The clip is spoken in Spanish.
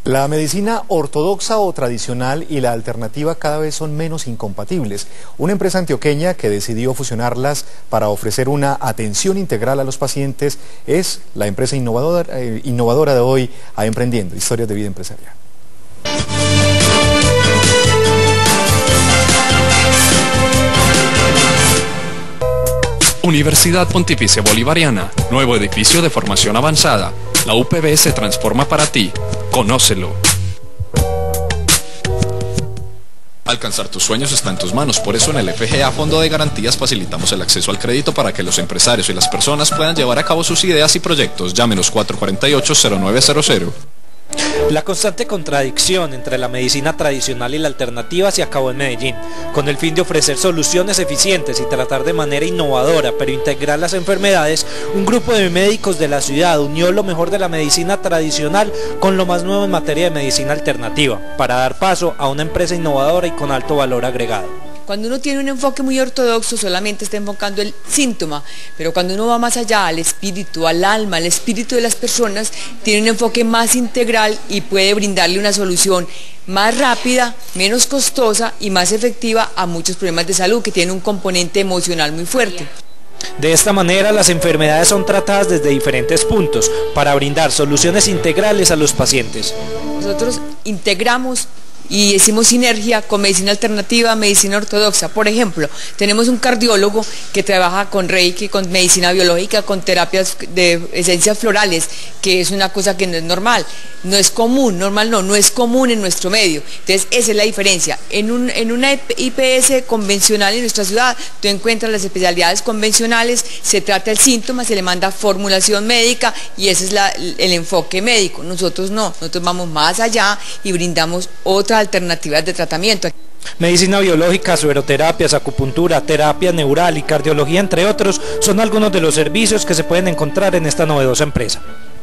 La medicina ortodoxa o tradicional y la alternativa cada vez son menos incompatibles. Una empresa antioqueña que decidió fusionarlas para ofrecer una atención integral a los pacientes es la empresa innovadora de hoy a Emprendiendo, Historias de Vida Empresarial. Universidad Pontificia Bolivariana, nuevo edificio de formación avanzada. La UPB se transforma para ti. Conócelo. Alcanzar tus sueños está en tus manos, por eso en el FGA Fondo de Garantías facilitamos el acceso al crédito para que los empresarios y las personas puedan llevar a cabo sus ideas y proyectos. Llámenos 448-0900. La constante contradicción entre la medicina tradicional y la alternativa se acabó en Medellín, con el fin de ofrecer soluciones eficientes y tratar de manera innovadora pero integrar las enfermedades. Un grupo de médicos de la ciudad unió lo mejor de la medicina tradicional con lo más nuevo en materia de medicina alternativa, para dar paso a una empresa innovadora y con alto valor agregado. Cuando uno tiene un enfoque muy ortodoxo solamente está enfocando el síntoma, pero cuando uno va más allá al espíritu, al alma, al espíritu de las personas, tiene un enfoque más integral y puede brindarle una solución más rápida, menos costosa y más efectiva a muchos problemas de salud que tienen un componente emocional muy fuerte. De esta manera las enfermedades son tratadas desde diferentes puntos para brindar soluciones integrales a los pacientes. Nosotros integramos y hicimos sinergia con medicina alternativa, medicina ortodoxa. Por ejemplo, tenemos un cardiólogo que trabaja con Reiki, con medicina biológica, con terapias de esencias florales, que es una cosa que no es normal, no es común, no es común en nuestro medio. Entonces esa es la diferencia. En una IPS convencional en nuestra ciudad, tú encuentras las especialidades convencionales, se trata el síntoma, se le manda formulación médica y ese es el enfoque médico. Nosotros no, nosotros vamos más allá y brindamos otras alternativas de tratamiento. Medicina biológica, sueroterapias, acupuntura, terapia neural y cardiología, entre otros, son algunos de los servicios que se pueden encontrar en esta novedosa empresa.